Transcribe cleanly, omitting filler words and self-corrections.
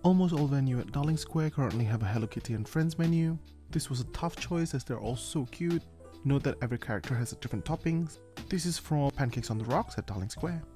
Almost all venues at Darling Square currently have a Hello Kitty and Friends menu. This was a tough choice as they're all so cute. Note that every character has a different toppings. This is from Pancakes on the Rocks at Darling Square.